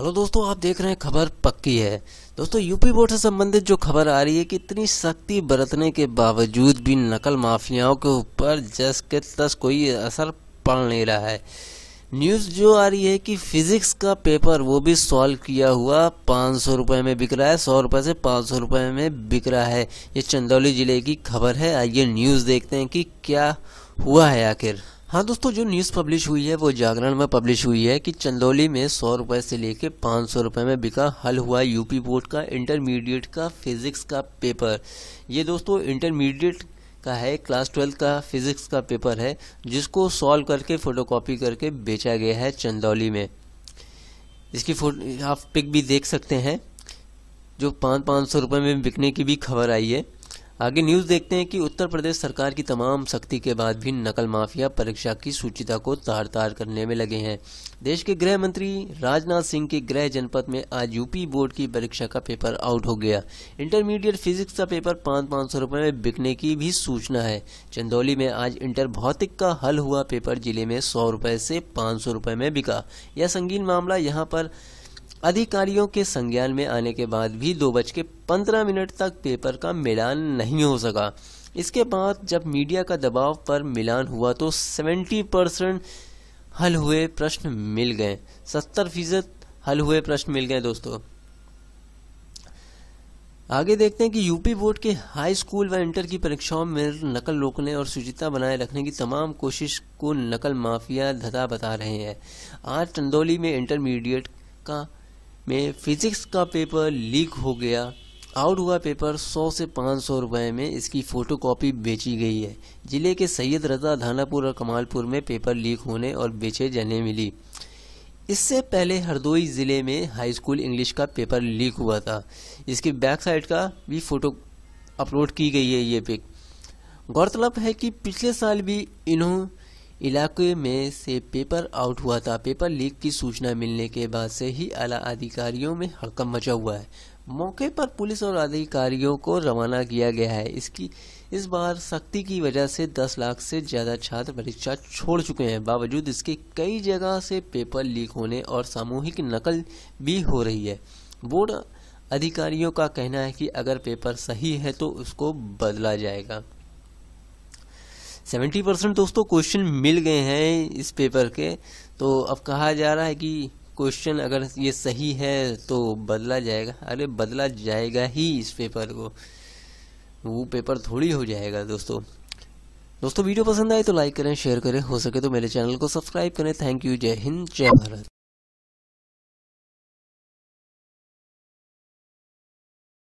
Hello दोस्तों, आप देख रहे हैं खबर पक्की है। दोस्तों, यूपी बोर्ड से संबंधित जो खबर आ रही है कि इतनी सख्ती बरतने के बावजूद भी नकल माफियाओं के ऊपर जस के तस कोई असर पड़ नहीं रहा है। न्यूज़ जो आ रही है कि फिजिक्स का पेपर वो भी सॉल्व किया हुआ 500 रुपये में बिक रहा है, 100 रुपये से 500 रुपये में बिक रहा है। ये चंदौली जिले की खबर है। आइए न्यूज़ देखते हैं कि क्या हुआ है आखिर। हाँ दोस्तों, जो न्यूज़ पब्लिश हुई है वो जागरण में पब्लिश हुई है कि चंदौली में 100 रुपये से लेके 500 रुपये में बिका हल हुआ यूपी बोर्ड का इंटरमीडिएट का फिजिक्स का पेपर। ये दोस्तों इंटरमीडिएट का है, क्लास 12 का फिजिक्स का पेपर है, जिसको सॉल्व करके फोटोकॉपी करके बेचा गया है चंदौली में। इसकी फोटो आप पिक भी देख सकते हैं, जो 500 रुपये में बिकने की भी खबर आई है। आगे न्यूज़ देखते हैं कि उत्तर प्रदेश सरकार की तमाम सख्ती के बाद भी नकल माफिया परीक्षा की सूचिता को तार तार करने में लगे हैं। देश के गृह मंत्री राजनाथ सिंह के गृह जनपद में आज यूपी बोर्ड की परीक्षा का पेपर आउट हो गया। इंटरमीडिएट फिजिक्स का पेपर 500 रुपये में बिकने की भी सूचना है। चंदौली में आज इंटर भौतिक का हल हुआ पेपर जिले में 100 रुपये से 500 रुपये में बिका। यह संगीन मामला यहाँ पर अधिकारियों के संज्ञान में आने के बाद भी 2:15 तक पेपर का मिलान नहीं हो सका। इसके बाद जब मीडिया का दबाव पर मिलान हुआ तो 70% हल हुए प्रश्न मिल गए, 70% हल हुए प्रश्न मिल गए। दोस्तों, आगे देखते हैं कि यूपी बोर्ड के हाई स्कूल व इंटर की परीक्षाओं में नकल रोकने और शुचिता बनाए रखने की तमाम कोशिश को नकल माफिया धता बता रहे हैं। आज चंदौली में इंटरमीडिएट का में फिजिक्स का पेपर लीक हो गया। आउट हुआ पेपर 100 से 500 रुपये में इसकी फोटोकॉपी बेची गई है। जिले के सैयद रजा, धानापुर और कमालपुर में पेपर लीक होने और बेचे जाने मिली। इससे पहले हरदोई जिले में हाई स्कूल इंग्लिश का पेपर लीक हुआ था। इसकी बैक साइड का भी फोटो अपलोड की गई है ये पिक। गौरतलब है कि पिछले साल भी इन्हों इलाके में से पेपर आउट हुआ था। पेपर लीक की सूचना मिलने के बाद से ही आला अधिकारियों में हड़कंप मचा हुआ है। मौके पर पुलिस और अधिकारियों को रवाना किया गया है। इस बार सख्ती की वजह से 10 लाख से ज्यादा छात्र परीक्षा छोड़ चुके हैं। बावजूद इसके कई जगह से पेपर लीक होने और सामूहिक नकल भी हो रही है। बोर्ड अधिकारियों का कहना है कि अगर पेपर सही है तो उसको बदला जाएगा। 70% दोस्तों क्वेश्चन मिल गए हैं इस पेपर के, तो अब कहा जा रहा है कि क्वेश्चन अगर ये सही है तो बदला जाएगा। अरे बदला जाएगा ही इस पेपर को, वो पेपर थोड़ी हो जाएगा। दोस्तों वीडियो पसंद आए तो लाइक करें, शेयर करें, हो सके तो मेरे चैनल को सब्सक्राइब करें। Thank you. जय हिंद, जय भारत।